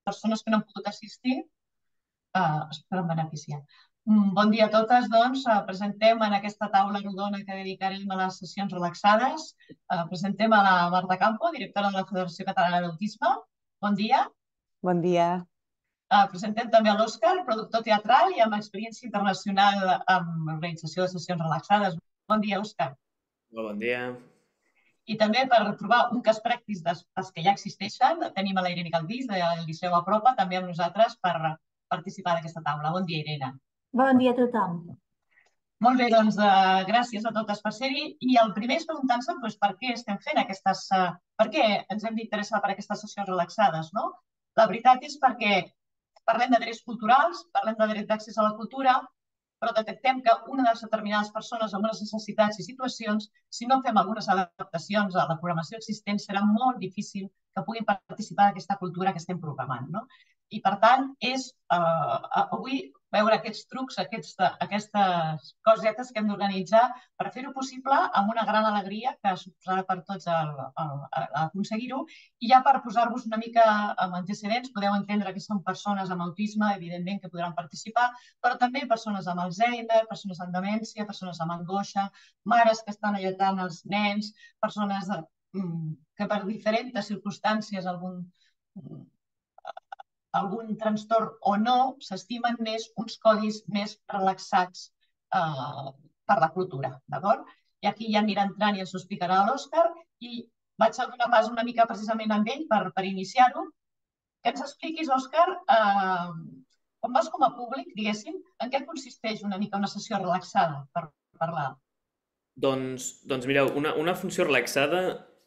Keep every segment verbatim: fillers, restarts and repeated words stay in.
persones que no han pogut assistir eh, es poden beneficiar. Mm, Bon dia a totes, doncs. Eh, Presentem en aquesta taula rodona que dedicarem a les sessions relaxades. eh, Presentem a la Marta Campo, directora de la Federació Catalana d'Autisme. Bon dia. Bon dia. Eh, Presentem també a l'Òscar, productor teatral i amb experiència internacional en organització de sessions relaxades. Bon dia, Òscar. Molt bon dia. I també per trobar un cas pràctic dels que ja existeixen, tenim a la Irene Caldís, del Liceu Apropa, també amb nosaltres per participar d'aquesta taula. Bon dia, Irene. Bon dia a tothom. Molt bé, doncs eh, gràcies a totes per ser-hi. I el primer és preguntant-se doncs, per què estem fent aquestes... Eh, per què ens hem d'interessar per aquestes sessions relaxades, no? La veritat és perquè parlem de drets culturals, parlem de dret d'accés a la cultura, però detectem que unes determinades persones amb unes necessitats i situacions, si no fem algunes adaptacions a la programació existent, serà molt difícil que puguin participar d'aquesta cultura que estem programant, no? I, per tant, és eh, avui veure aquests trucs, aquests, aquestes cosetes que hem d'organitzar per fer-ho possible amb una gran alegria que suposarà per tots el, el, el, aconseguir-ho. I ja per posar-vos una mica amb antecedents, podeu entendre que són persones amb autisme, evidentment, que podran participar, però també persones amb Alzheimer, persones amb demència, persones amb angoixa, mares que estan alletant els nens, persones de, que per diferents circumstàncies, algun algun trastorn o no, s'estimen més uns codis més relaxats eh, per la cultura, d'acord? I aquí ja anirà entrant i ens ho explicarà l'Òscar i vaig a donar pas una mica precisament amb ell per, per iniciar-ho. Que ens expliquis, Òscar, eh, quan vas com a públic, diguéssim, en què consisteix una mica una sessió relaxada per parlar? Doncs, doncs mireu, una, una funció relaxada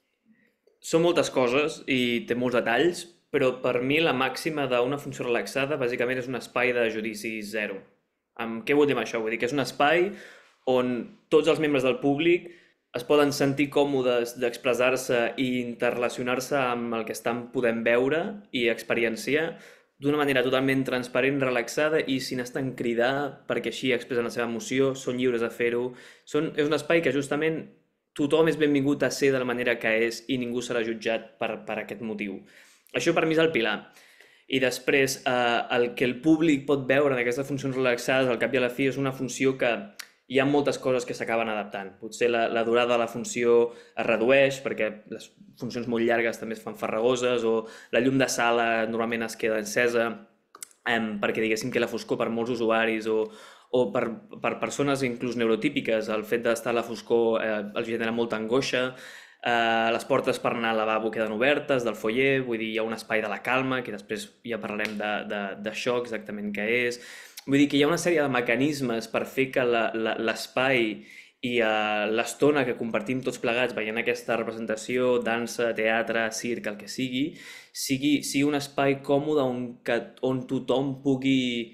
són moltes coses i té molts detalls, però per mi la màxima d'una funció relaxada bàsicament és un espai de judici zero. Amb què vol dir això? Vull dir que és un espai on tots els membres del públic es poden sentir còmodes d'expressar-se i interrelacionar-se amb el que estan podent veure i experienciar d'una manera totalment transparent, relaxada i sin estar en cridar, perquè així expressen la seva emoció, són lliures de fer-ho. Són, és un espai que justament tothom és benvingut a ser de la manera que és i ningú serà jutjat per, per aquest motiu. Això per mi és el pilar. I després, eh, el que el públic pot veure en aquestes funcions relaxades, al cap i a la fi, és una funció que hi ha moltes coses que s'acaben adaptant. Potser la, la durada de la funció es redueix, perquè les funcions molt llargues també es fan farragoses, o la llum de sala normalment es queda encesa, eh, perquè diguéssim que la foscor per molts usuaris, o, o per, per persones inclús neurotípiques, el fet d'estar a la foscor eh, els genera molta angoixa. Uh, les portes per anar al lavabo queden obertes del foyer, vull dir, hi ha un espai de la calma, que després ja parlarem d'això exactament què és. Vull dir que hi ha una sèrie de mecanismes per fer que l'espai i uh, l'estona que compartim tots plegats veient aquesta representació, dansa, teatre, circ, el que sigui, sigui, sigui un espai còmode on, que, on tothom pugui,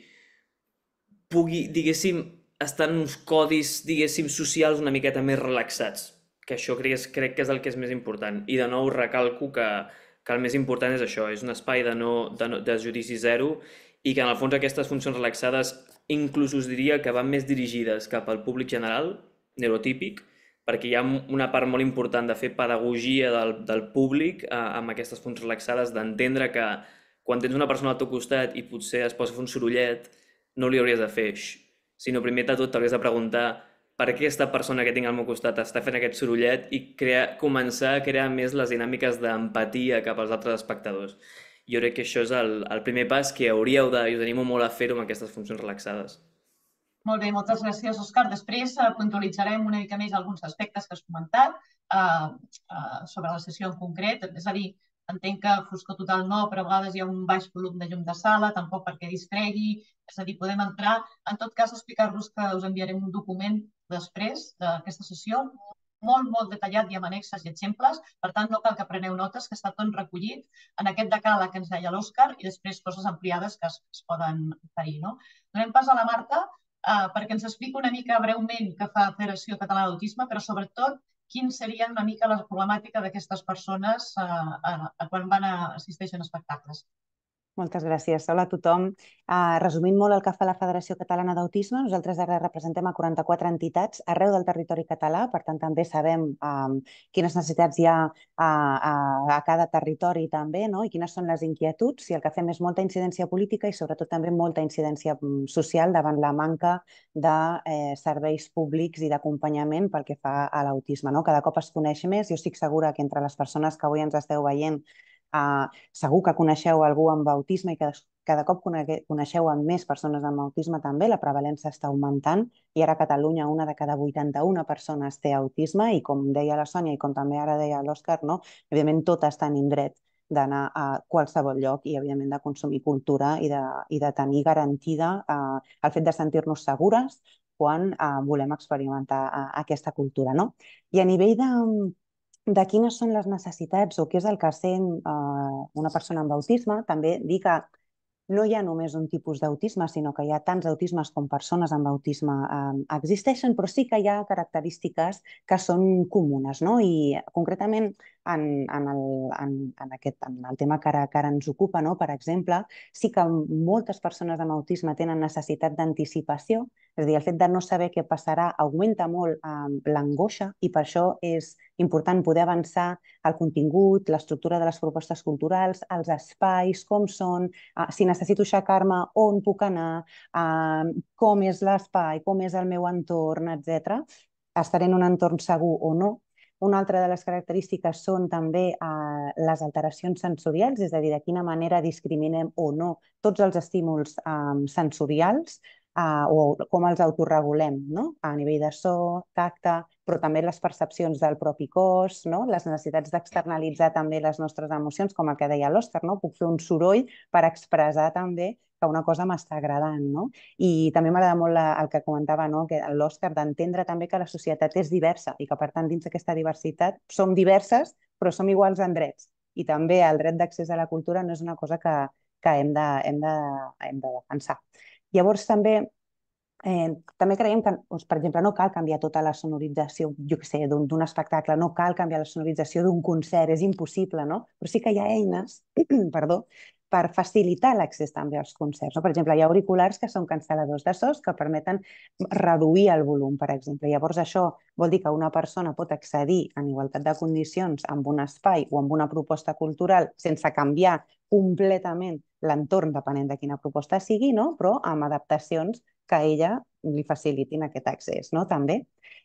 pugui, diguéssim, estar en uns codis, diguéssim, socials una miqueta més relaxats, que això crec, crec que és el que és més important. I de nou recalco que, que el més important és això, és un espai de, no, de, no, de judici zero i que en el fons aquestes funcions relaxades inclús us diria que van més dirigides cap al públic general, neurotípic, perquè hi ha una part molt important de fer pedagogia del, del públic eh, amb aquestes funcions relaxades, d'entendre que quan tens una persona al teu costat i potser es posa a fer un sorollet, no li hauries de fer xx, sinó primer de tot t'hauries de preguntar per què aquesta persona que tinc al meu costat està fent aquest sorollet i crear, començar a crear més les dinàmiques d'empatia cap als altres espectadors. Jo crec que això és el, el primer pas que hauríeu de, i us animo molt a fer-ho amb aquestes funcions relaxades. Molt bé, moltes gràcies, Òscar. Després uh, puntualitzarem una mica més alguns aspectes que has comentat uh, uh, sobre la sessió en concret. És a dir, entenc que foscor total no, però a vegades hi ha un baix volum de llum de sala, tampoc perquè distregui. És a dir, podem entrar, en tot cas, explicar-vos que us enviarem un document després d'aquesta sessió, molt, molt detallat i amb annexes i exemples. Per tant, no cal que preneu notes, que està tot recollit en aquest decàleg que ens deia l'Òscar i després coses ampliades que es, es poden oferir. No? Donem pas a la Marta eh, perquè ens expliqui una mica breument què fa la Federació Catalana d'Autisme, però sobretot quin seria una mica la problemàtica d'aquestes persones eh, eh, quan van a assisteixen a espectacles. Moltes gràcies. Hola a tothom. Uh, resumint molt el que fa la Federació Catalana d'Autisme, nosaltres ara representem a quaranta-quatre entitats arreu del territori català, per tant també sabem um, quines necessitats hi ha a, a, a cada territori també, no? I quines són les inquietuds, i el que fem és molta incidència política i sobretot també molta incidència social davant la manca de eh, serveis públics i d'acompanyament pel que fa a l'autisme, no? Cada cop es coneix més. Jo estic segura que entre les persones que avui ens esteu veient Uh, segur que coneixeu algú amb autisme i que cada cop coneixeu amb més persones amb autisme també, la prevalença està augmentant i ara a Catalunya una de cada vuitanta-una persones té autisme i com deia la Sònia i com també ara deia l'Òscar, no? Evidentment totes tenim dret d'anar a qualsevol lloc i evidentment de consumir cultura i de, i de tenir garantida uh, el fet de sentir-nos segures quan uh, volem experimentar uh, aquesta cultura, no? I a nivell de de quines són les necessitats o què és el que sent eh, una persona amb autisme, també dir que no hi ha només un tipus d'autisme, sinó que hi ha tants autismes com persones amb autisme eh, existeixen, però sí que hi ha característiques que són comunes, no? I concretament en, en, el, en, en, aquest, en el tema que ara, que ara ens ocupa, no? Per exemple, sí que moltes persones amb autisme tenen necessitat d'anticipació, és a dir, el fet de no saber què passarà augmenta molt eh, l'angoixa i per això és important poder avançar el contingut, l'estructura de les propostes culturals, els espais, com són, uh, si necessito aixecar-me, on puc anar, uh, com és l'espai, com és el meu entorn, etcètera. Estaré en un entorn segur o no. Una altra de les característiques són també uh, les alteracions sensorials, és a dir, de quina manera discriminem o no tots els estímuls um, sensorials, Uh, o com els autorregulem, no? A nivell de so, tacte, però també les percepcions del propi cos, no? Les necessitats d'externalitzar també les nostres emocions, com el que deia l'Òscar, no? Puc fer un soroll per expressar també que una cosa m'està agradant, no? I també m'agrada molt la, el que comentava, no? Que l'Òscar, d'entendre també que la societat és diversa i que, per tant, dins d'aquesta diversitat som diverses, però som iguals en drets. I també el dret d'accés a la cultura no és una cosa que, que hem, de, hem, de, hem de defensar. Llavors també, eh, també creiem que, doncs, per exemple, no cal canviar tota la sonorització, jo què sé, d'un espectacle, no cal canviar la sonorització d'un concert, és impossible, no? Però sí que hi ha eines, perdó, per facilitar l'accés també als concerts. No? Per exemple, hi ha auriculars que són cancel·ladors de sos que permeten reduir el volum, per exemple. Llavors això vol dir que una persona pot accedir en igualtat de condicions amb un espai o amb una proposta cultural sense canviar completament l'entorn, depenent de quina proposta sigui, no? Però amb adaptacions que a ella li facilitin aquest accés, no? També.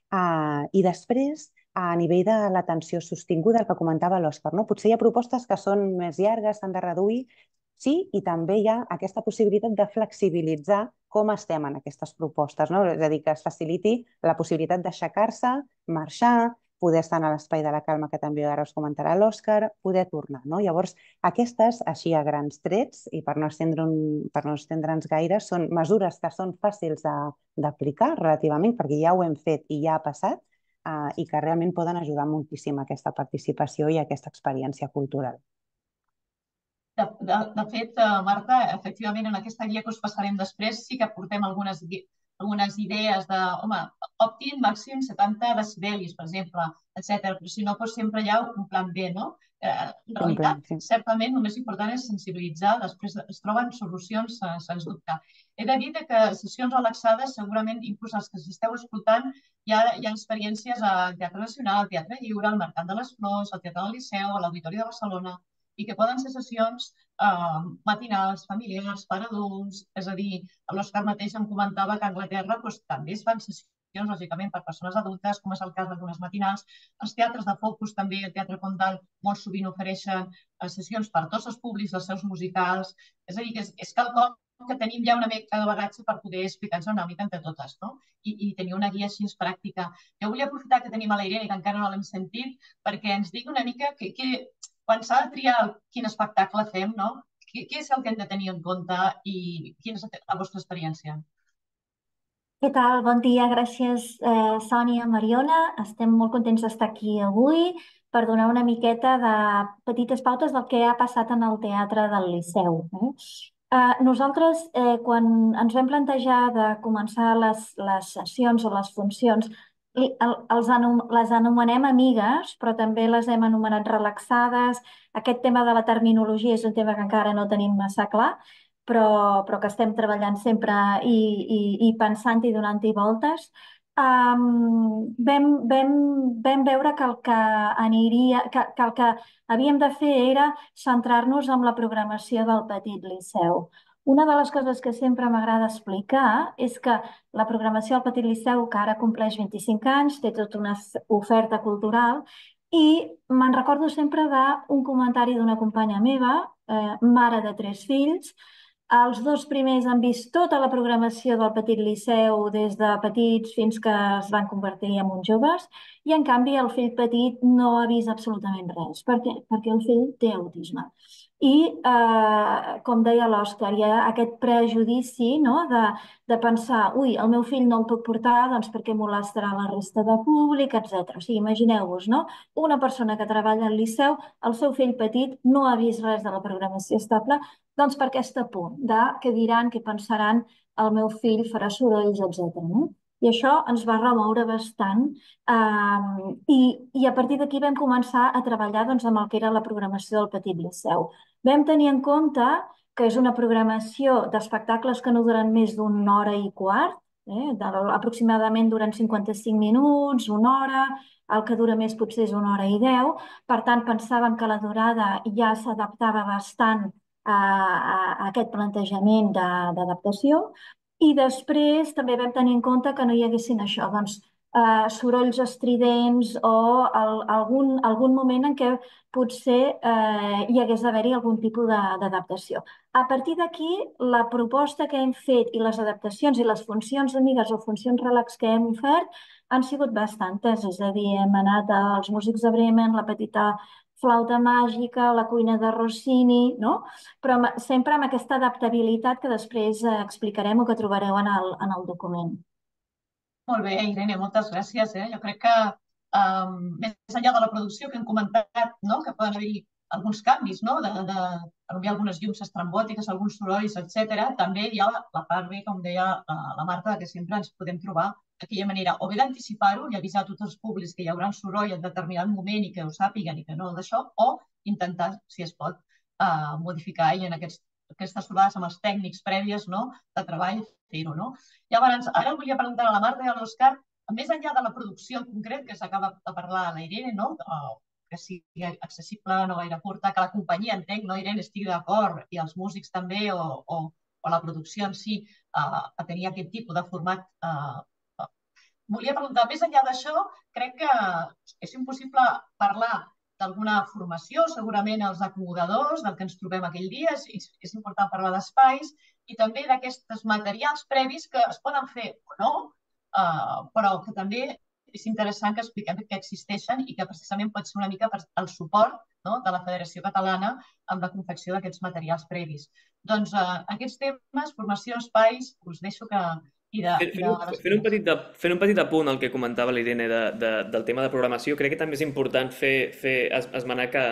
Uh, I després, a nivell de l'atenció sostinguda, el que comentava l'Òscar, no? Potser hi ha propostes que són més llargues, s'han de reduir, sí, i també hi ha aquesta possibilitat de flexibilitzar com estem en aquestes propostes, no? És a dir, que es faciliti la possibilitat d'aixecar-se, marxar, poder estar a l'espai de la calma, que també ara us comentarà l'Òscar, poder tornar, no? Llavors, aquestes, així a grans trets, i per no estendre'ns per no estendre'ns gaire, són mesures que són fàcils d'aplicar relativament, perquè ja ho hem fet i ja ha passat, Uh, i que realment poden ajudar moltíssim a aquesta participació i a aquesta experiència cultural. De, de, de fet, uh, Marta, efectivament, en aquesta guia que us passarem després sí que portem algunes, algunes idees de, home, òptim, màxim setanta decibelis, per exemple, etcètera. Però si no, doncs sempre hi ha un plan B, no? Eh, en realitat, sí. Certament, el més important és sensibilitzar, després es troben solucions, uh, sens dubte. He de dir que sessions relaxades, segurament, inclús els que s'esteu escoltant, hi ha, hi ha experiències al Teatre Nacional, al Teatre Lliure, al Mercat de les Flors, al Teatre del Liceu, a l'Auditori de Barcelona, i que poden ser sessions eh, matinals, familiars, per adults, és a dir, l'Òscar mateix em comentava que a Anglaterra doncs, també es fan sessions, lògicament, per persones adultes, com és el cas d'algunes matinals. Els teatres de Focus, també el Teatre Condal, molt sovint ofereixen eh, sessions per tots els públics, els seus musicals, és a dir, que és, és quelcom que tenim ja una mica de bagatge per poder explicar-nos una mica entre totes, no? I, i tenir una guia així pràctica. Jo vull aprofitar que tenim a la Irene, que encara no l'hem sentit, perquè ens digui una mica que, que quan s'ha de triar quin espectacle fem, no? Què, què és el que hem de tenir en compte i quina és la vostra experiència? Què tal? Bon dia, gràcies eh, Sònia, Mariona. Estem molt contents d'estar aquí avui per donar una miqueta de petites pautes del que ha passat en el Teatre del Liceu. Eh? Eh, nosaltres, eh, quan ens vam plantejar de començar les, les sessions o les funcions, li- el- els anom les anomenem amigues, però també les hem anomenat relaxades. Aquest tema de la terminologia és un tema que encara no tenim massa clar, però, però que estem treballant sempre i, i, i pensant-hi, donant-hi voltes. Um, vam, vam, vam veure que el que aniria, que, que el que havíem de fer era centrar-nos en la programació del Petit Liceu. Una de les coses que sempre m'agrada explicar és que la programació al Petit Liceu, que ara compleix vint-i-cinc anys, té tota una oferta cultural i me'n recordo sempre d'un comentari d'una companya meva, eh, mare de tres fills. Els dos primers han vist tota la programació del Petit Liceu des de petits fins que es van convertir en uns joves i en canvi el fill petit no ha vist absolutament res. Per què? Perquè el fill té autisme. I, eh, com deia l'Òscar, hi ha aquest prejudici, no? de, de pensar, ui, el meu fill no el puc portar, doncs perquè molestarà la resta de públic, etcètera. O sigui, imagineu-vos, no? Una persona que treballa al Liceu, el seu fill petit no ha vist res de la programació estable, doncs per aquest punt, de què diran, què pensaran, el meu fill farà sorolls, etcètera. No? I això ens va remoure bastant eh, i, i a partir d'aquí vam començar a treballar doncs, amb el que era la programació del Petit Liceu. Vam tenir en compte que és una programació d'espectacles que no duren més d'una hora i quart, eh? Aproximadament duren cinquanta-cinc minuts, una hora, el que dura més potser és una hora i deu. Per tant, pensàvem que la durada ja s'adaptava bastant a, a, a aquest plantejament d'adaptació. I després també vam tenir en compte que no hi haguessin això, doncs, eh, sorolls estridents o el, algun, algun moment en què potser eh, hi hagués d'haver-hi algun tipus d'adaptació. A partir d'aquí, la proposta que hem fet i les adaptacions i les funcions amigues o funcions relax que hem ofert han sigut bastantes, és a dir, hem anat als músics de Bremen, la petita flauta màgica, la cuina de Rossini, no? Però amb- sempre amb aquesta adaptabilitat que després eh, explicarem o que trobareu en el, en el document. Molt bé, Irene, moltes gràcies. Eh? Jo crec que um, més enllà de la producció que hem comentat, no? que poden haver-hi alguns canvis, no? de, de, potser algunes llums estrambòtiques, alguns sorolls, etcètera. També hi ha la, la part bé, com deia la, la Marta, que sempre ens podem trobar d'aquella manera, o bé d'anticipar-ho i avisar a tots els públics que hi haurà un soroll en determinat moment i que ho sàpiguen i que no d'això, o intentar, si es pot, uh, modificar i en aquests, aquestes trobades amb els tècnics prèvies no? de treball fer-ho. No? Llavors, ara volia preguntar a la Marta i a l'Òscar, més enllà de la producció en concret, que s'acaba de parlar a la Irene, no? que sigui accessible, no gaire curta, que la companyia, entenc, no, Irene, estigui d'acord, i els músics també, o, o, o la producció en si, uh, a tenir aquest tipus de format. Uh, volia preguntar, més enllà d'això, crec que és impossible parlar d'alguna formació, segurament els acomodadors, del que ens trobem aquell dia, és, és important parlar d'espais i també d'aquests materials previs que es poden fer o no, uh, però que també és interessant que expliquem que existeixen i que precisament pot ser una mica el suport no, de la Federació Catalana amb la confecció d'aquests materials previs. Doncs uh, aquests temes, formació, espais, us deixo que, i de, Fent, i fent, de un, fent, un petit de, fent un petit apunt al que comentava l'Irene de, de, del tema de programació, crec que també és important fer, fer es, esmenar que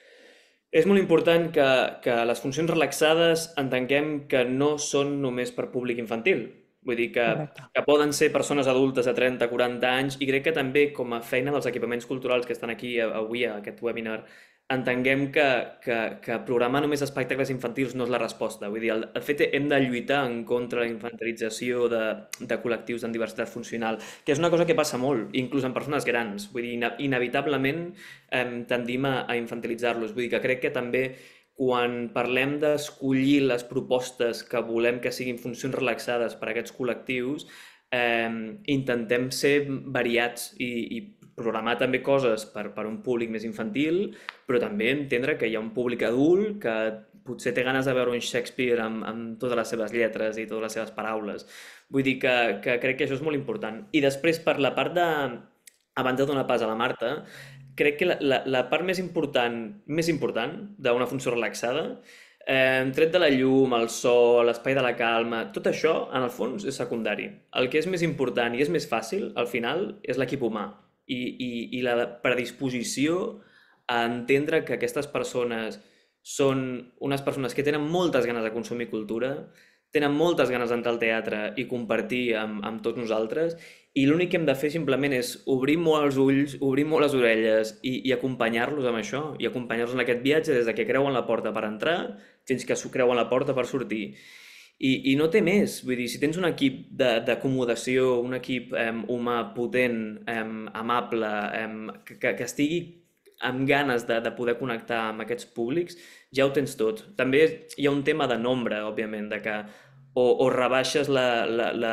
és molt important que, que les funcions relaxades entenguem que no són només per públic infantil. Vull dir que, que poden ser persones adultes de trenta a quaranta anys i crec que també com a feina dels equipaments culturals que estan aquí avui a aquest webinar entenguem que, que, que programar només espectacles infantils no és la resposta. Vull dir, el, el fet hem de lluitar en contra la infantilització de, de col·lectius amb diversitat funcional, que és una cosa que passa molt, inclús en persones grans. Vull dir, inevitablement eh, tendim a, a infantilitzar-los. Vull dir que crec que també quan parlem d'escollir les propostes que volem que siguin funcions relaxades per a aquests col·lectius, eh, intentem ser variats i, i programar també coses per, per un públic més infantil, però també entendre que hi ha un públic adult que potser té ganes de veure un Shakespeare amb, amb totes les seves lletres i totes les seves paraules. Vull dir que, que crec que això és molt important. I després, per la part de... Abans de donar pas a la Marta, crec que la, la, la part més important, més important d'una funció relaxada, eh, tret de la llum, el so, l'espai de la calma, tot això, en el fons, és secundari. El que és més important i és més fàcil, al final, és l'equip humà. I, i, i la predisposició a entendre que aquestes persones són unes persones que tenen moltes ganes de consumir cultura, tenen moltes ganes d'entrar al teatre i compartir amb, amb tots nosaltres, i l'únic que hem de fer simplement és obrir molt els ulls, obrir molt les orelles i, i acompanyar-los amb això, i acompanyar-los en aquest viatge des de que creuen la porta per entrar fins que s'ho creuen la porta per sortir. I, i no té més, vull dir, si tens un equip d'acomodació, un equip eh, humà potent, eh, amable, eh, que, que estigui amb ganes de, de poder connectar amb aquests públics, ja ho tens tot. També hi ha un tema de nombre, òbviament, de que o, o rebaixes la, la, la,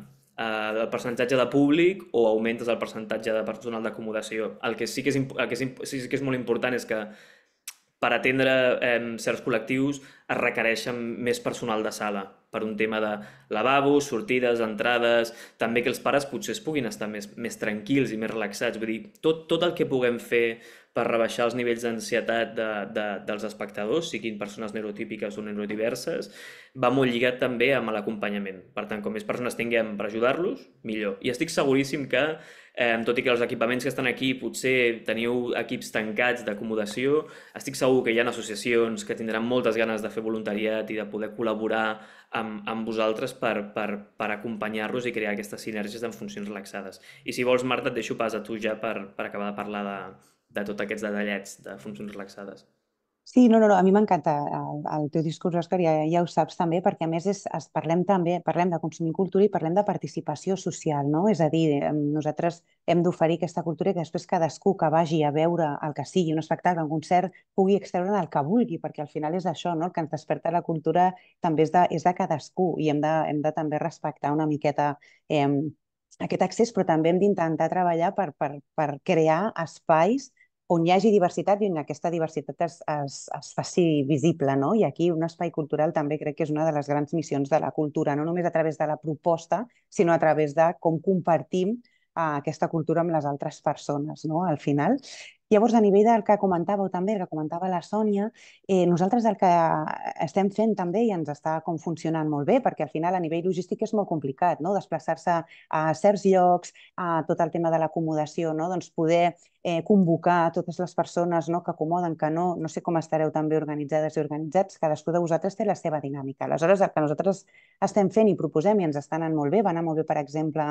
eh, el percentatge de públic o augmentes el percentatge de personal d'acomodació. El que sí que és, el que és, sí que és molt important és que per atendre eh, certs col·lectius es requereixen més personal de sala, per un tema de lavabos, sortides, entrades, també que els pares potser es puguin estar més, més tranquils i més relaxats. Vull dir, tot, tot el que puguem fer per rebaixar els nivells d'ansietat de, de, dels espectadors, siguin persones neurotípiques o neurodiverses, va molt lligat també amb l'acompanyament. Per tant, com més persones tinguem per ajudar-los, millor. I estic seguríssim que, eh, tot i que els equipaments que estan aquí potser teniu equips tancats d'acomodació, estic segur que hi ha associacions que tindran moltes ganes de fer voluntariat i de poder col·laborar amb, amb vosaltres per, per, per acompanyar-los i crear aquestes sinergies en funcions relaxades. I si vols, Marta, et deixo pas a tu ja per, per acabar de parlar de, de tots aquests detallets de funcions relaxades. Sí, no, no, no, a mi m'encanta el, el teu discurs, Òscar, ja, ja ho saps també, perquè a més és, es, parlem també parlem de consumir cultura i parlem de participació social, no? És a dir, nosaltres hem d'oferir aquesta cultura i que després cadascú que vagi a veure el que sigui, un espectacle, un concert, pugui extreure'n el que vulgui, perquè al final és això, no? El que ens desperta la cultura també és de, és de cadascú i hem de, hem de també respectar una miqueta eh, aquest accés, però també hem d'intentar treballar per, per, per crear espais on hi hagi diversitat i on aquesta diversitat es, es, es faci visible, no? I aquí un espai cultural també crec que és una de les grans missions de la cultura, no només a través de la proposta, sinó a través de com compartim uh, aquesta cultura amb les altres persones, no? Al final. Llavors, a nivell del que comentàveu també, el que comentava la Sònia, eh, nosaltres el que estem fent també i ens està com funcionant molt bé, perquè al final a nivell logístic és molt complicat, no? Desplaçar-se a certs llocs, a tot el tema de l'acomodació, no? Doncs poder eh, convocar totes les persones, no? Que acomoden, que no, no sé com estareu també organitzades i organitzats, cadascú de vosaltres té la seva dinàmica. Aleshores, el que nosaltres estem fent i proposem i ens està anant molt bé, va anar molt bé, per exemple,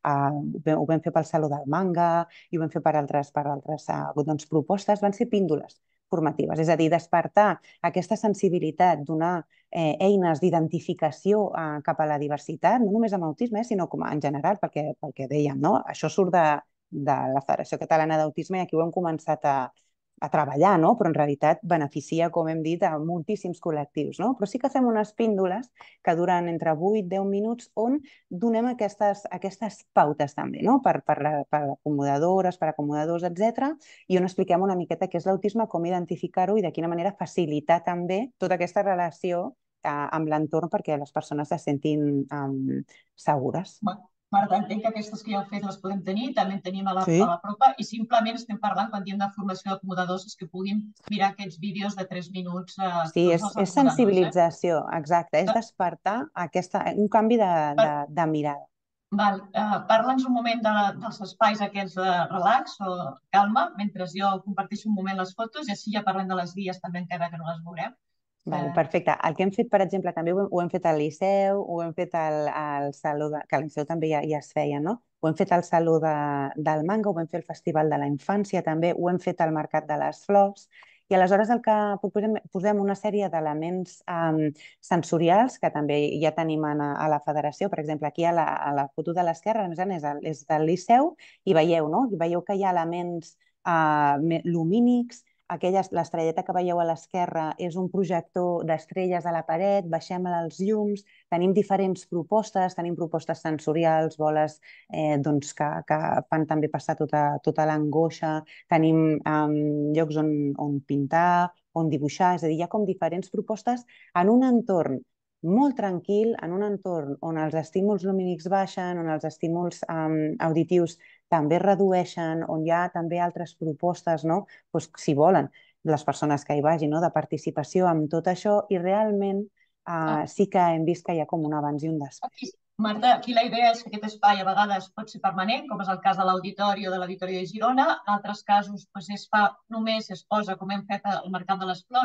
eh, ho vam fer pel Saló del Manga i ho vam fer per altres, per altres eh, doncs, propostes, van ser píndoles formatives, és a dir, despertar aquesta sensibilitat, donar eh, eines d'identificació eh, cap a la diversitat, no només amb autisme, eh, sinó com en general, pel que, pel que dèiem, no? Això surt de, de la Federació Catalana d'Autisme i aquí ho hem començat a, a treballar, no? Però en realitat beneficia, com hem dit, a moltíssims col·lectius, no? Però sí que fem unes píndoles que duren entre vuit i deu minuts on donem aquestes, aquestes pautes també, no? Per, per, la, per acomodadores, per acomodadors, etcètera, i on expliquem una miqueta què és l'autisme, com identificar-ho i de quina manera facilitar també tota aquesta relació eh, amb l'entorn perquè les persones se sentin um, segures. Marta, entenc que aquestes que ja heu fet les podem tenir, també en tenim a la, sí. a la propa, i simplement estem parlant, quan diem de formació d'acomodadors, és que puguin mirar aquests vídeos de tres minuts. Eh, sí, és, és sensibilització, eh? Exacte, és despertar aquesta, un canvi de, de, de mirada. Val. Uh, Parla'ns un moment de, dels espais aquests de relax o calma, mentre jo comparteixo un moment les fotos i així ja parlem de les guies també, encara que no les veurem. Vale, perfecte. El que hem fet, per exemple, també ho hem, ho hem fet al Liceu, ho hem fet al, al Saló, de, que al Liceu també ja, ja es feia, no? Ho hem fet al Saló de, del Manga, ho vam fer al Festival de la Infància també, ho hem fet al Mercat de les Flors, i aleshores el que posem, posem una sèrie d'elements um, sensorials que també ja tenim a, a la federació. Per exemple, aquí a la, a la foto de l'esquerra, és, és del Liceu, i veieu, no? I veieu que hi ha elements uh, lumínics. Aquelles, l'estrelleta que veieu a l'esquerra és un projector d'estrelles a la paret, baixem els llums, tenim diferents propostes, tenim propostes sensorials, boles eh, doncs que, que fan també passar tota, tota l'angoixa, tenim um, llocs on, on pintar, on dibuixar, és a dir, hi ha com diferents propostes en un entorn molt tranquil, en un entorn on els estímuls lumínics baixen, on els estímuls um, auditius també redueixen, on hi ha també altres propostes, no? Pues, si volen, les persones que hi vagin, no? De participació amb tot això, i realment uh, ah. sí que hem vist que hi ha com un abans i un després. Aquí, Marta, aquí la idea és que aquest espai a vegades pot ser permanent, com és el cas de l'Auditori o de l'Auditori de Girona. En altres casos pues, es fa només, es posa, com hem fet al Mercat de les Flors,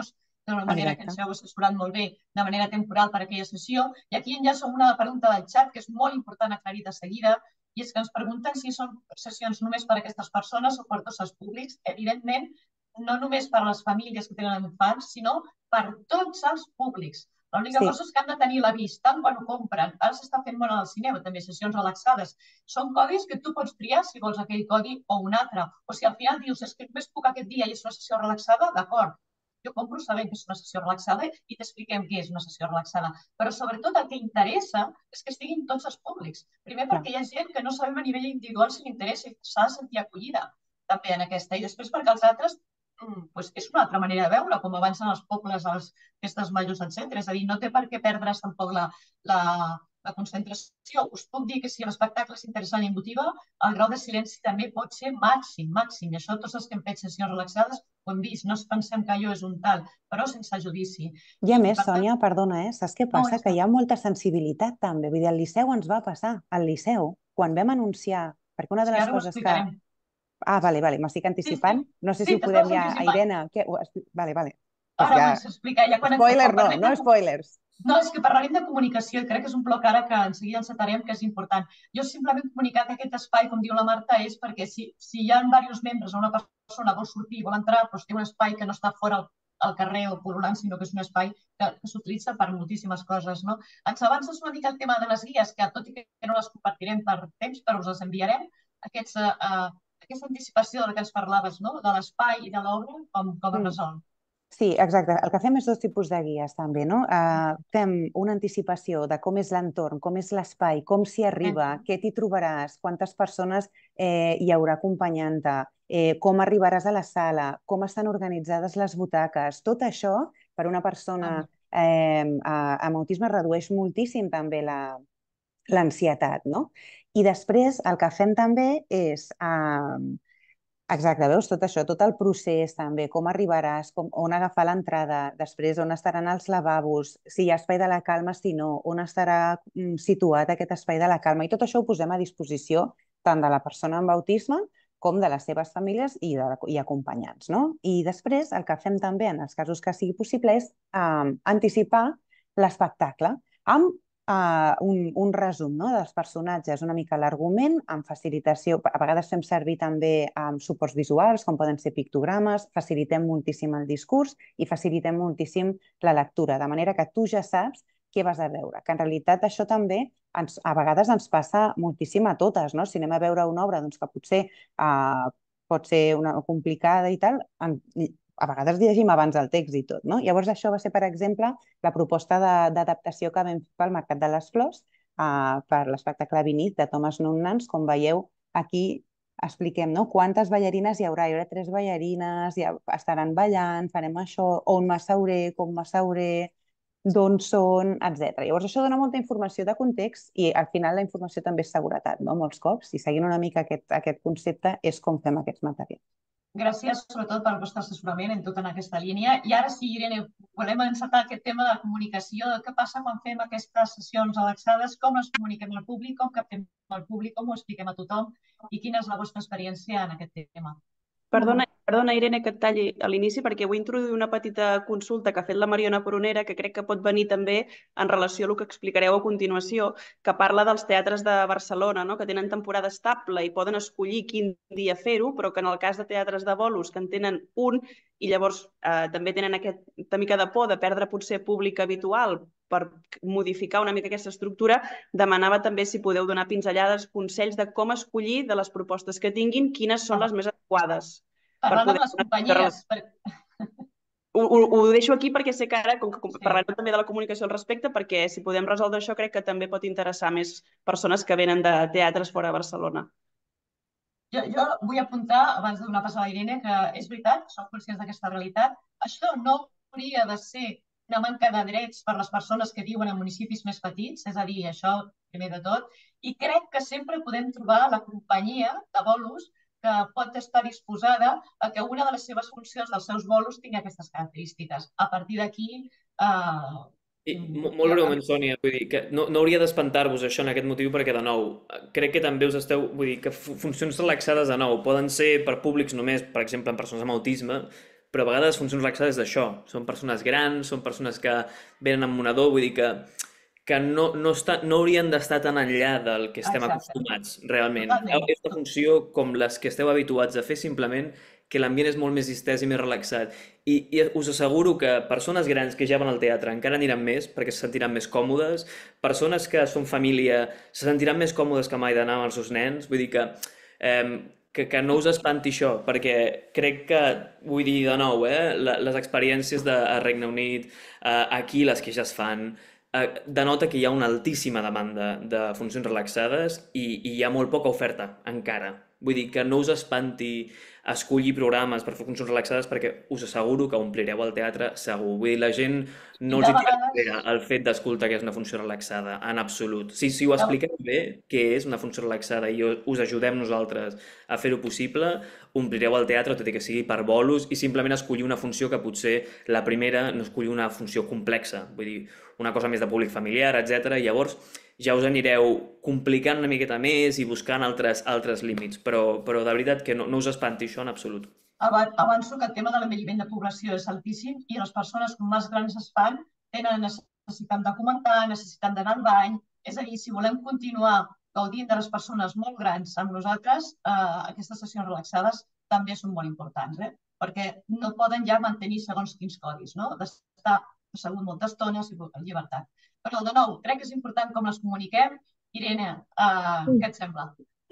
d'una manera que ens heu assessorat molt bé, de manera temporal per a aquella sessió. I aquí enllaço una pregunta del xat que és molt important aclarir de seguida, i és que ens pregunten si són sessions només per a aquestes persones o per tots els públics. Evidentment, no només per a les famílies que tenen infants, sinó per tots els públics. L'única cosa és que han de tenir l'avís, tant quan ho compren. Ara s'està fent molt al cinema, també, sessions relaxades. Són codis que tu pots triar si vols aquell codi o un altre. O si al final dius, és que només puc aquest dia i és una sessió relaxada, d'acord. Jo compro sabent que és una sessió relaxada i t'expliquem què és una sessió relaxada. Però sobretot el que interessa és que estiguin tots els públics. Primer perquè hi ha gent que no sabem a nivell individual si li interessa i s'ha de sentir acollida també en aquesta. I després perquè els altres pues és una altra manera de veure com avancen els pobles, les festes majors, etcètera. És a dir, no té per què perdre's tampoc la, la, la concentració. Us puc dir que si l'espectacle és interessant i emotiva, el grau de silenci també pot ser màxim, màxim. I això tots els que hem fet sessions relaxades ho hem vist. No ens pensem que allò és un tal, però sense judici. I a més, Sònia, perdona, eh? Saps què passa? Que hi ha molta sensibilitat també. Vull dir, al Liceu ens va passar. Al Liceu, quan vam anunciar, perquè una de les coses que... Ah, vale, vale, m'estic anticipant. No sé si ho podem ja... Irene, què? Vale, vale. Ara ho vaig explicar. Spoiler no, no spoilers. No, és que parlarem de comunicació i crec que és un bloc ara que en seguida encetarem que és important. Jo simplement comunicar que aquest espai, com diu la Marta, és perquè si, si hi ha diversos membres o una persona vol sortir i vol entrar, doncs té un espai que no està fora al carrer o pol·lulant, sinó que és un espai que, que s'utilitza per moltíssimes coses. No? Ens avances una mica el tema de les guies, que tot i que no les compartirem per temps, però us les enviarem. Aquests... Uh, aquesta anticipació de la que ens parlaves, no? De l'espai i de l'obra, com, com es resol. Sí, exacte. El que fem és dos tipus de guies, també, no? Uh, fem una anticipació de com és l'entorn, com és l'espai, com s'hi arriba, uh-huh. què t'hi trobaràs, quantes persones eh, hi haurà acompanyant-te, eh, com arribaràs a la sala, com estan organitzades les butaques. Tot això, per una persona eh, amb autisme, redueix moltíssim també la, l'ansietat, no? I després el que fem també és, eh, exacte, veus, tot això, tot el procés també, com arribaràs, com, on agafar l'entrada, després on estaran els lavabos, si hi ha espai de la calma, si no, on estarà mm, situat aquest espai de la calma. I tot això ho posem a disposició tant de la persona amb autisme com de les seves famílies i, de, i acompanyants, no? I després el que fem també, en els casos que sigui possible, és eh, anticipar l'espectacle amb Uh, un, un resum, no? Dels personatges, una mica l'argument, amb facilitació. A vegades fem servir també um, suports visuals, com poden ser pictogrames, facilitem moltíssim el discurs i facilitem moltíssim la lectura, de manera que tu ja saps què vas a veure. Que en realitat això també ens, a vegades ens passa moltíssim a totes, no? Si anem a veure una obra doncs, que potser uh, pot ser una complicada i tal, en, a vegades llegim abans el text i tot, no? Llavors això va ser, per exemple, la proposta d'adaptació que vam fer pel Mercat de les Flors uh, per l'espectacle Vinit de Thomas Nunnans. Com veieu, aquí expliquem, no? Quantes ballarines hi haurà. Hi haurà tres ballarines, ja estaran ballant, farem això, on m'asseuré, com m'asseuré, d'on són, etcètera. Llavors això dona molta informació de context i al final la informació també és seguretat, no? Molts cops, i seguint una mica aquest, aquest concepte és com fem aquests materials. Gràcies, sobretot, pel vostre assessorament en tota en aquesta línia. I ara sí, Irene, volem encetar aquest tema de la comunicació, de què passa quan fem aquestes sessions relaxades, com les comuniquem al públic, com captem al públic, com ho expliquem a tothom i quina és la vostra experiència en aquest tema. Perdona, perdona, Irene, que et talli a l'inici, perquè vull introduir una petita consulta que ha fet la Mariona Prunera, que crec que pot venir també en relació a el que explicareu a continuació, que parla dels teatres de Barcelona, no? Que tenen temporada estable i poden escollir quin dia fer-ho, però que en el cas de teatres de bolos, que en tenen un, i llavors eh, també tenen aquesta mica de por de perdre potser públic habitual per modificar una mica aquesta estructura, demanava també si podeu donar pinzellades, consells de com escollir de les propostes que tinguin, quines són les més adequades. Parlant amb les companyies. Per... Ho, ho, ho deixo aquí perquè sé que ara com que sí. Parlarem també de la comunicació al respecte, perquè si podem resoldre això crec que també pot interessar més persones que venen de teatres fora de Barcelona. Jo, jo vull apuntar, abans de donar pas a la Irene, que és veritat, som conscients d'aquesta realitat. Això no hauria de ser una manca de drets per les persones que viuen en municipis més petits, és a dir, això primer de tot, i crec que sempre podem trobar la companyia de bolos que pot estar disposada a que una de les seves funcions dels seus bolos tingui aquestes característiques. A partir d'aquí... Eh... I, molt breument, Sònia, vull dir que no, no hauria d'espantar-vos això en aquest motiu perquè, de nou, crec que també us esteu... Vull dir que funcions relaxades, de nou, poden ser per públics només, per exemple, en persones amb autisme, però a vegades funcions relaxades és això. Són persones grans, són persones que venen amb monador, vull dir que, que no, no, està, no haurien d'estar tan enllà del que estem Exacte. acostumats, realment. Totalment. Feu aquesta funció com les que esteu habituats a fer, simplement que l'ambient és molt més distès i més relaxat. I, I us asseguro que persones grans que ja van al teatre encara aniran més perquè se sentiran més còmodes, persones que són família se sentiran més còmodes que mai d'anar amb els seus nens, vull dir que, eh, que, que no us espanti això, perquè crec que, vull dir de nou, eh, les experiències de a Regne Unit, eh, aquí les que ja es fan, eh, denota que hi ha una altíssima demanda de funcions relaxades i, i hi ha molt poca oferta encara. Vull dir que no us espanti escollir programes per fer funcions relaxades perquè us asseguro que omplireu el teatre segur. Vull dir, la gent no els hi tira enrere el fet d'escoltar que és una funció relaxada, en absolut. Si, si ho expliqueu bé, què és una funció relaxada i us ajudem nosaltres a fer-ho possible, omplireu el teatre, tot i que sigui per bolos, i simplement escollir una funció que potser la primera no escollir una funció complexa, vull dir, una cosa més de públic familiar, etcètera. I llavors ja us anireu complicant una miqueta més i buscant altres, altres límits, però, però de veritat que no, no us espanti això en absolut. Avanço que el tema de l'envelliment de població és altíssim i les persones com més grans es fan tenen necessitat de comentar, necessitat d'anar al bany. És a dir, si volem continuar gaudint de les persones molt grans amb nosaltres, eh, aquestes sessions relaxades també són molt importants, eh? Perquè no poden ja mantenir segons quins codis, no? D'estar assegut molta estona en llibertat. Però, de nou, crec que és important com les comuniquem. Irene, eh, què et sembla?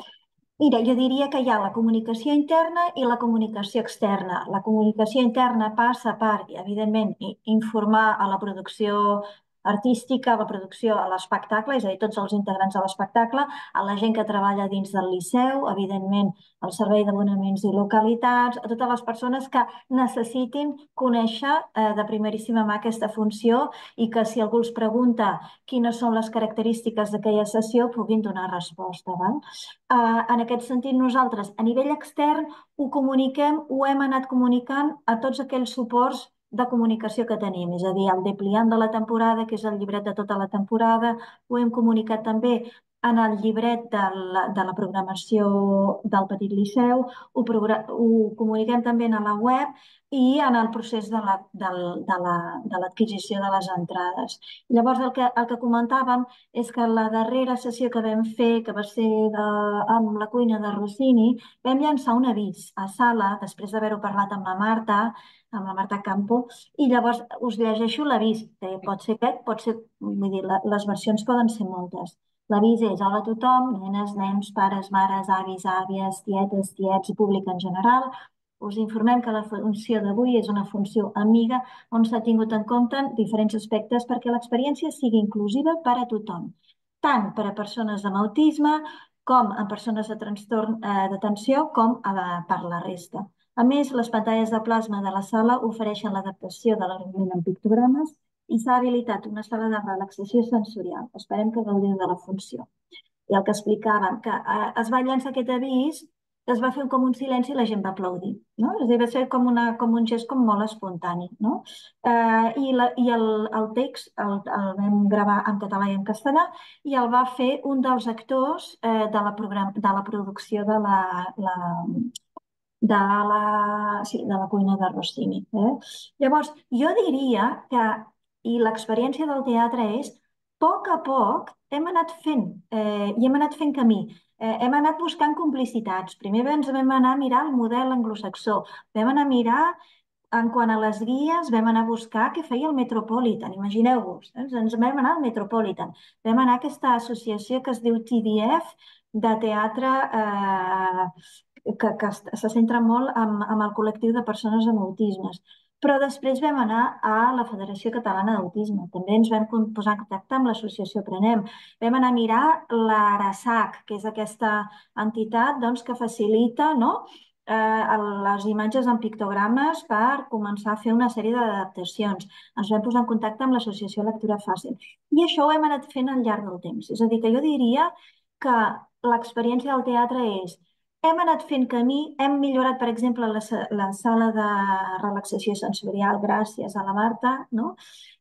Mira, jo diria que hi ha la comunicació interna i la comunicació externa. La comunicació interna passa per, evidentment, informar a la producció artística, a la producció, a l'espectacle, és a dir, tots els integrants de l'espectacle, a la gent que treballa dins del Liceu, evidentment, al servei d'abonaments i localitats, a totes les persones que necessitin conèixer eh, de primeríssima mà aquesta funció i que si algú els pregunta quines són les característiques d'aquella sessió puguin donar resposta. Val? Uh, en aquest sentit, nosaltres, a nivell extern, ho comuniquem, ho hem anat comunicant a tots aquells suports de comunicació que tenim, és a dir, el Depliant de la temporada, que és el llibret de tota la temporada, ho hem comunicat també en el llibret de la, de la programació del Petit Liceu, ho, ho comuniquem també a la web i en el procés de l'adquisició la, de, la, de, de les entrades. Llavors, el que, el que comentàvem és que la darrera sessió que vam fer, que va ser de, amb la cuina de Rossini, vam llançar un avís a sala, després d'haver-ho parlat amb la Marta, amb la Marta Campo, i llavors us llegeixo l'avís. Pot ser aquest, pot ser... Vull dir, les versions poden ser moltes. L'avís és: hola a tothom, nenes, nens, pares, mares, avis, àvies, tietes, tiets i públic en general. Us informem que la funció d'avui és una funció amiga on s'ha tingut en compte diferents aspectes perquè l'experiència sigui inclusiva per a tothom, tant per a persones amb autisme com a persones de trastorn eh, d'atenció com a, per la resta. A més, les pantalles de plasma de la sala ofereixen l'adaptació de l'argument en pictogrames i s'ha habilitat una sala de relaxació sensorial. Esperem que gaudiu de la funció. I el que explicàvem, que eh, es va llançar aquest avís, es va fer com un silenci i la gent va aplaudir. No? És a dir, va ser com, una, com un gest com molt espontani. No? Eh, I, la, i el, el text el, el vam gravar en català i en castellà i el va fer un dels actors eh, de, la program, de la producció de la... la de la, sí, de la cuina de Rossini. Eh? Llavors, jo diria que, i l'experiència del teatre és, a poc a poc hem anat fent, eh, i hem anat fent camí. Eh, hem anat buscant complicitats. Primer ens vam anar a mirar el model anglosaxó, vam anar a mirar en quant a les guies, vam anar a buscar què feia el Metropolitan, imagineu-vos, eh? Ens vam anar al Metropolitan, vam anar a aquesta associació que es diu T D F, de teatre eh, que, que se centra molt en, en el col·lectiu de persones amb autismes. Però després vam anar a la Federació Catalana d'Autisme. També ens vam posar en contacte amb l'associació Prenem. Vam anar a mirar l'ARASAC, que és aquesta entitat doncs, que facilita, no?, eh, les imatges en pictogrames per començar a fer una sèrie d'adaptacions. Ens vam posar en contacte amb l'associació Lectura Fàcil. I això ho hem anat fent al llarg del temps. És a dir, que jo diria que l'experiència del teatre és: hem anat fent camí, hem millorat, per exemple, la, la sala de relaxació sensorial gràcies a la Marta, no?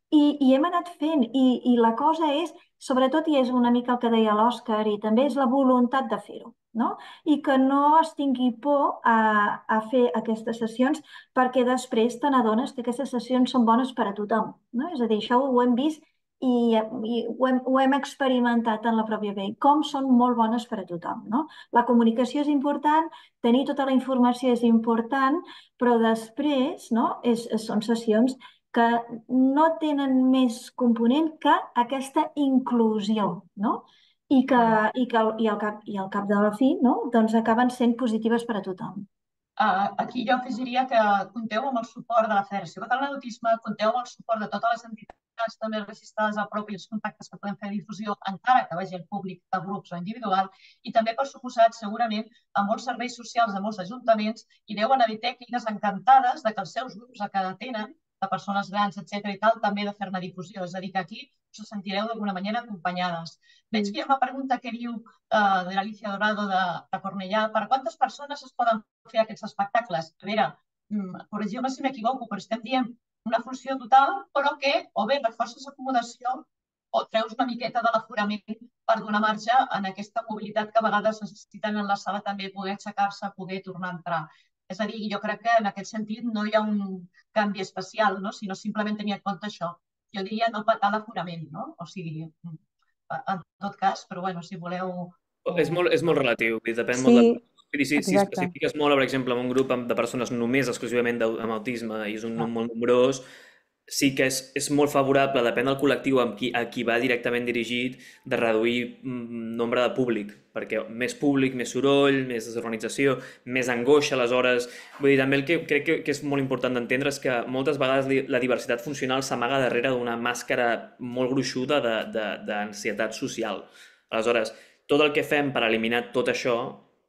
I, i hem anat fent, i, i la cosa és, sobretot, i és una mica el que deia l'Òscar, i també és la voluntat de fer-ho, no? I que no es tingui por a, a fer aquestes sessions perquè després te n'adones que aquestes sessions són bones per a tothom, no? És a dir, això ho hem vist i, i ho, hem, ho hem experimentat en la pròpia pell, com són molt bones per a tothom, no? La comunicació és important, tenir tota la informació és important, però després, no? És, són sessions que no tenen més component que aquesta inclusió, no? I que, i que i al cap, i al cap de la fi, no? Doncs acaben sent positives per a tothom. Uh, aquí jo afegiria que compteu amb el suport de la Federació Catalana d'Autisme, compteu amb el suport de totes les entitats també registrades al propi, els contactes que podem fer difusió, encara que vagi en públic, de grups o individual, i també, per suposat, segurament, a molts serveis socials, a molts ajuntaments, i deuen haver tècniques encantades de que els seus grups a cada tenen, de persones grans, etcètera i tal, també de fer-ne difusió. És a dir, que aquí us sentireu d'alguna manera acompanyades. Veig que hi ha una pregunta que diu uh, de l'Alicia Dorado de, de Cornellà, per quantes persones es poden fer aquests espectacles? A veure, corregiu-me si m'equivoco, però estem dient una funció total, però que o bé reforces acomodació o treus una miqueta de l'aforament per donar marge en aquesta mobilitat que a vegades necessiten en la sala també poder aixecar-se, poder tornar a entrar. És a dir, jo crec que en aquest sentit no hi ha un canvi especial, no? Sinó simplement tenir en compte això. Jo diria no patar l'aforament, no? O sigui, en tot cas, però bueno, si voleu... És molt, és molt relatiu, depèn Sí, molt de... Vull dir, si, si exacte. especifiques molt, per exemple, en un grup de persones només exclusivament amb autisme i és un número molt nombrós, sí que és, és molt favorable, depèn del col·lectiu amb qui, a qui va directament dirigit, de reduir mm, nombre de públic, perquè més públic, més soroll, més desorganització, més angoixa, aleshores... Vull dir, també el que crec que, que és molt important d'entendre és que moltes vegades la diversitat funcional s'amaga darrere d'una màscara molt gruixuda d'ansietat social. Aleshores, tot el que fem per eliminar tot això,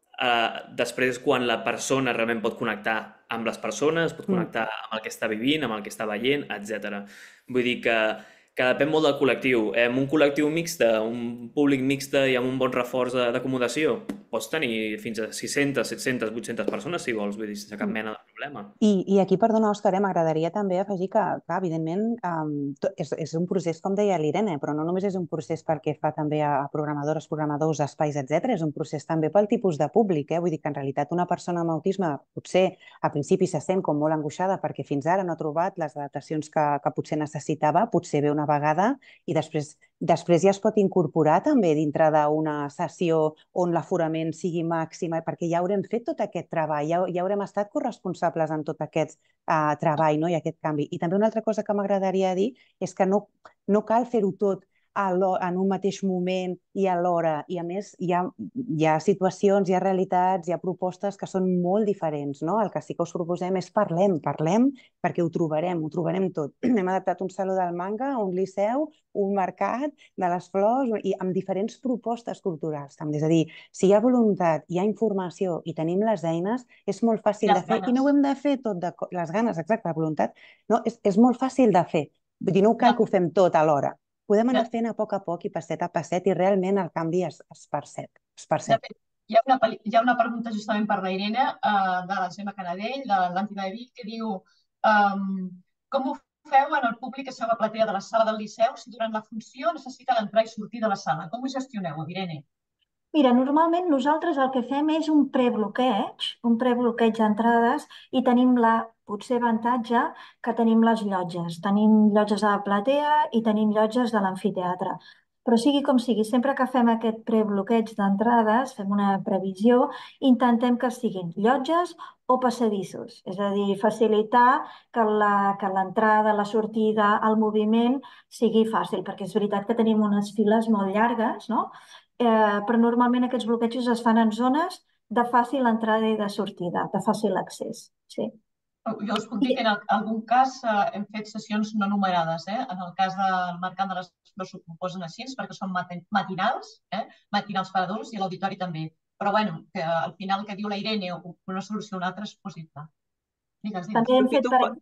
eh, després quan la persona realment pot connectar amb les persones, pot connectar amb el que està vivint, amb el que està veient, etcètera. Vull dir que, que depèn molt del col·lectiu. Eh, amb un col·lectiu mixte, un públic mixte i amb un bon reforç d'acomodació, pots tenir fins a sis-centes, set-centes, vuit-centes persones, si vols, vull dir, sense cap mena de problema. I, i aquí, perdona, Òscar, eh, m'agradaria també afegir que, que evidentment, um, és, és un procés, com deia l'Irene, però no només és un procés perquè fa també a programadores, programadors, espais, etcètera. És un procés també pel tipus de públic, eh? Vull dir que en realitat una persona amb autisme potser a principi se sent com molt angoixada perquè fins ara no ha trobat les adaptacions que, que potser necessitava, potser ve una vegada i després, després ja es pot incorporar també dintre d'una sessió on l'aforament sigui màxima, perquè ja haurem fet tot aquest treball, ja, ja haurem estat corresponsables en tot aquest uh, treball, no? I aquest canvi. I també una altra cosa que m'agradaria dir és que no, no cal fer-ho tot en un mateix moment i alhora. I a més hi ha, hi ha situacions, hi ha realitats, hi ha propostes que són molt diferents, no? El que sí que us proposem és parlem, parlem perquè ho trobarem, ho trobarem tot. Hem adaptat un saló del manga, un liceu, un mercat de les flors i amb diferents propostes culturals també. És a dir, si hi ha voluntat, hi ha informació i tenim les eines, és molt fàcil de fer i no ho hem de fer tot de les ganes, exacte, la voluntat, no? És, és molt fàcil de fer. Vull dir, no cal que ho fem tot alhora. Podem anar fent a poc a poc i passet a passet i realment el canvi es, es percep. Es percep. Hi ha, una, hi ha una pregunta justament per la Irene, uh, de la Gemma Canadell, de l'Àntida de Vic, que diu um, com ho feu en el públic que seu a la platea de la sala del Liceu si durant la funció necessiten entrar i sortir de la sala? Com ho gestioneu, Irene? Mira, normalment nosaltres el que fem és un prebloqueig, un prebloqueig d'entrades i tenim la potser avantatge que tenim les llotges. Tenim llotges a la platea i tenim llotges de l'amfiteatre. Però sigui com sigui, sempre que fem aquest prebloqueig d'entrades, fem una previsió, intentem que siguin llotges o passadissos. És a dir, facilitar que l'entrada, la sortida, el moviment sigui fàcil, perquè és veritat que tenim unes files molt llargues, no? Eh, però normalment aquests bloquejos es fan en zones de fàcil entrada i de sortida, de fàcil accés. Sí. Jo us puc dir que en algun cas eh, hem fet sessions no numerades. Eh? En el cas del Mercat de les Flors ho proposen així, perquè són matinals, eh? matinals per adults i l'auditori també. Però bueno, que al final el que diu la Irene o una solució o una altra és possible. Digues, digues. També hem fet per...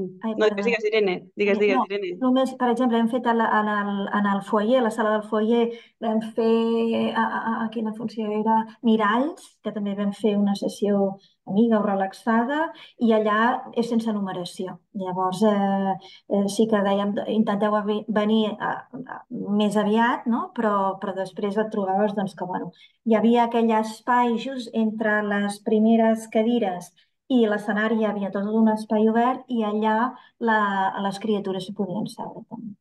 Ai, No, perdona. digues, Irene, digues, digues, No, Irene. només, per exemple, hem fet a la- en el, en el foyer, a la sala del foyer, vam fer, a, a, a quina funció era? Miralls, que també vam fer una sessió amiga o relaxada, i allà és sense numeració. Llavors, eh, eh, sí que dèiem, intenteu avi- venir a, a, més aviat, no? Però, però després et trobaves doncs, que bueno, hi havia aquell espai just entre les primeres cadires i l'escenari, hi havia tot un espai obert i allà la, les criatures s'hi podien seure també.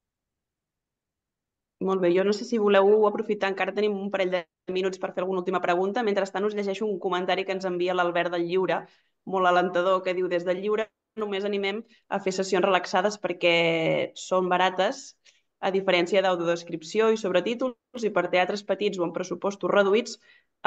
Molt bé, jo no sé si voleu aprofitar, encara tenim un parell de minuts per fer alguna última pregunta. Mentrestant us llegeixo un comentari que ens envia l'Albert del Lliure, molt alentador, que diu: des del Lliure només animem a fer sessions relaxades perquè són barates, a diferència d'audiodescripció i sobretítols, i per teatres petits o amb pressupostos reduïts,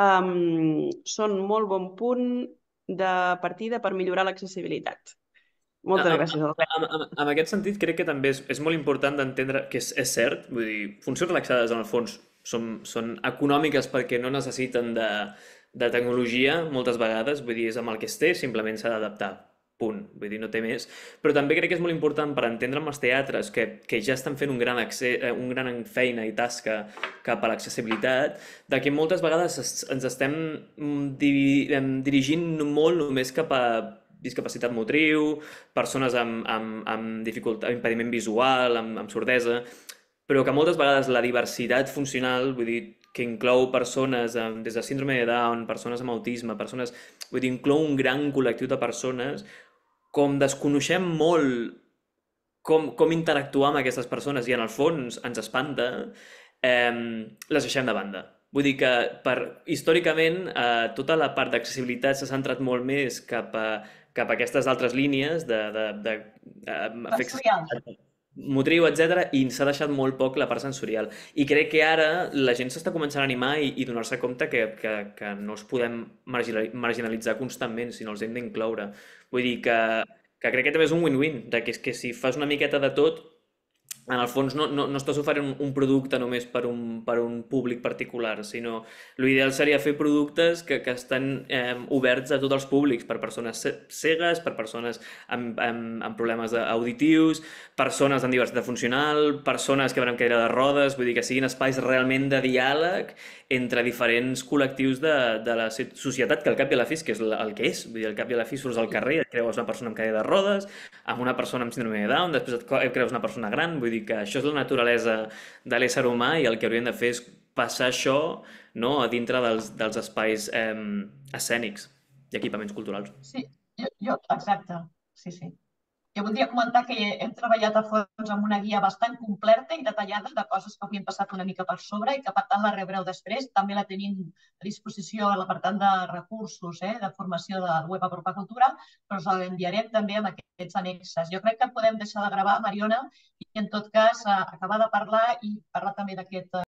um, són molt bon punt de partida per millorar l'accessibilitat. Moltes En, gràcies, Albert. en, en, en aquest sentit, crec que també és, és molt important d'entendre que és, és cert, vull dir, funcions relaxades en el fons són, són econòmiques perquè no necessiten de, de tecnologia moltes vegades, vull dir, és amb el que es té, simplement s'ha d'adaptar, punt, vull dir, no té més. Però també crec que és molt important per entendre amb els teatres que, que ja estan fent un gran, accés, un gran feina i tasca cap a l'accessibilitat, de que moltes vegades es, ens estem di, dirigint molt només cap a discapacitat motriu, persones amb, amb, amb dificultat, impediment visual, amb, amb sordesa, però que moltes vegades la diversitat funcional, vull dir, que inclou persones amb, des de síndrome de Down, persones amb autisme, persones, vull dir, inclou un gran col·lectiu de persones, com desconeixem molt com, com interactuar amb aquestes persones i en el fons ens espanta, eh, les deixem de banda. Vull dir que per, històricament eh, tota la part d'accessibilitat s'ha centrat molt més cap a, cap a aquestes altres línies de, de, de, de Sensorial. motriu, etcètera, i s'ha deixat molt poc la part sensorial. I crec que ara la gent s'està començant a animar i, i donar-se compte que, que, que no els podem marginalitzar constantment, sinó els hem d'incloure. Vull dir que, que crec que també és un win-win, de que, que si fas una miqueta de tot, en el fons no, no, no estàs oferint un producte només per un, per un públic particular, sinó l'ideal seria fer productes que, que estan eh, oberts a tots els públics, per persones cegues, per persones amb, amb, amb problemes auditius, persones amb diversitat funcional, persones que van amb cadira de rodes, vull dir que siguin espais realment de diàleg entre diferents col·lectius de, de la societat, que al cap i a la fi és que és el que és, vull dir, al cap i a la fi surts al carrer i et creus una persona amb cadira de rodes, amb una persona amb síndrome de Down, després et creus una persona gran, vull dir que això és la naturalesa de l'ésser humà i el que hauríem de fer és passar això, no, a dintre dels, dels espais eh, escènics i equipaments culturals. Sí, jo, jo, exacte, sí, sí. Jo voldria comentar que hem treballat a fons amb una guia bastant completa i detallada de coses que havien passat una mica per sobre i que, per tant, la rebreu després. També la tenim a disposició a l'apartat de recursos, eh, de formació del web Apropar Cultura, però us l'enviarem també amb aquests annexes. Jo crec que podem deixar de gravar, Mariona, i en tot cas acabar de parlar i parlar també d'aquest